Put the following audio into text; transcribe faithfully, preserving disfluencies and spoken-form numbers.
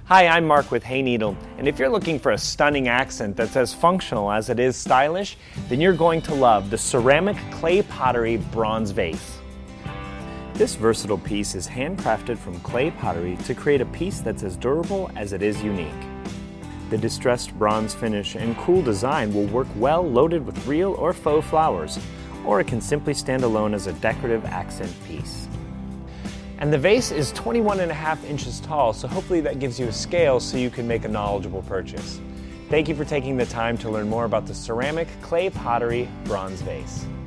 Hi, I'm Mark with Hayneedle, and if you're looking for a stunning accent that's as functional as it is stylish, then you're going to love the ceramic clay pottery bronze vase. This versatile piece is handcrafted from clay pottery to create a piece that's as durable as it is unique. The distressed bronze finish and cool design will work well loaded with real or faux flowers, or it can simply stand alone as a decorative accent piece. And the vase is twenty-one and a half inches tall, so hopefully that gives you a scale so you can make a knowledgeable purchase. Thank you for taking the time to learn more about the ceramic clay pottery bronze vase.